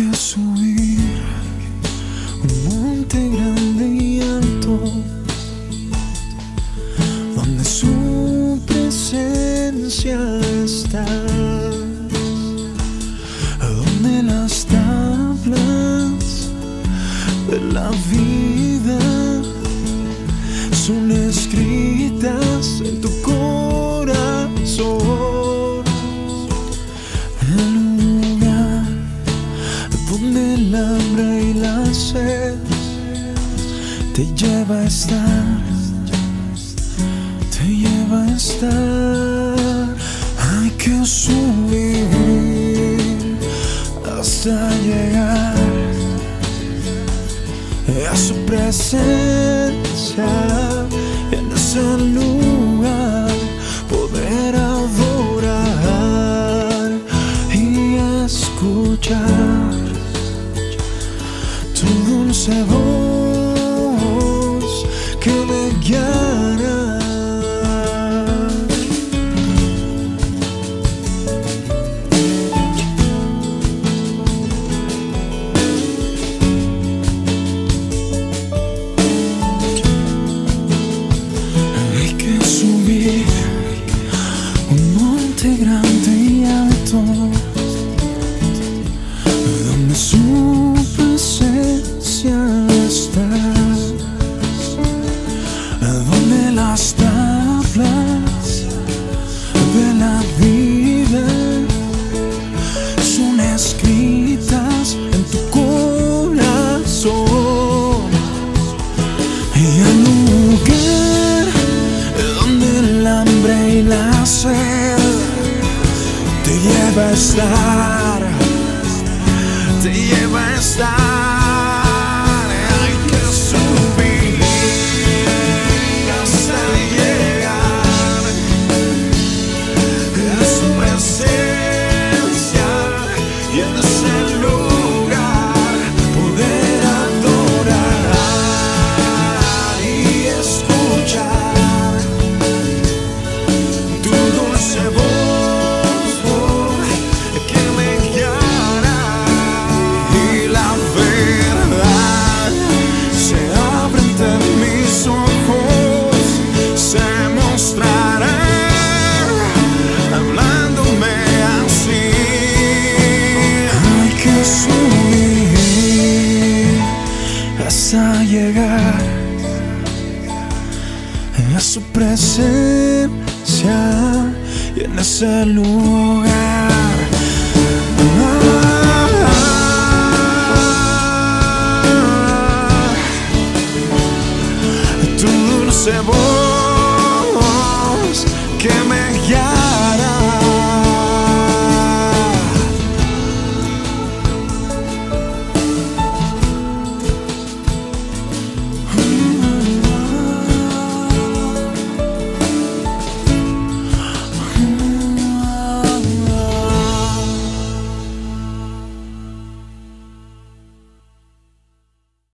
que subir un monte grande y alto, donde su presencia está, donde las tablas de la vida son escritas en tu corazón, el lugar donde el hambre y la sed te lleva a estar, te lleva a estar. Hay que subir hasta llegar a su presencia, y en ese lugar poder adorar y escuchar tu dulce voz que me guiará. Subir un monte grande y alto, donde su presencia está, donde las tablas de la vida son escritas en tu corazón, y el lugar donde el hambre y la sed te lleva a estar, te lleva a estar. Hay que subir hasta llegar a su presencia, y en ese lugar poder adorar y escuchar tu dulce voz que me guiará, y la verdad se abre ante mis ojos, se mostrará hablándome así. Hay que subir hasta llegar a su presencia, y en ese lugar tu dulce voz